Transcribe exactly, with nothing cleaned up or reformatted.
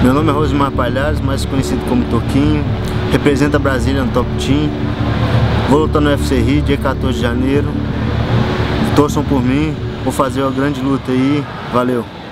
Meu nome é Rosimar Palhares, mais conhecido como Toquinho. Representa Brasília no Top Team. Vou lutar no U F C Rio, dia quatorze de janeiro. Torçam por mim. Vou fazer uma grande luta aí. Valeu!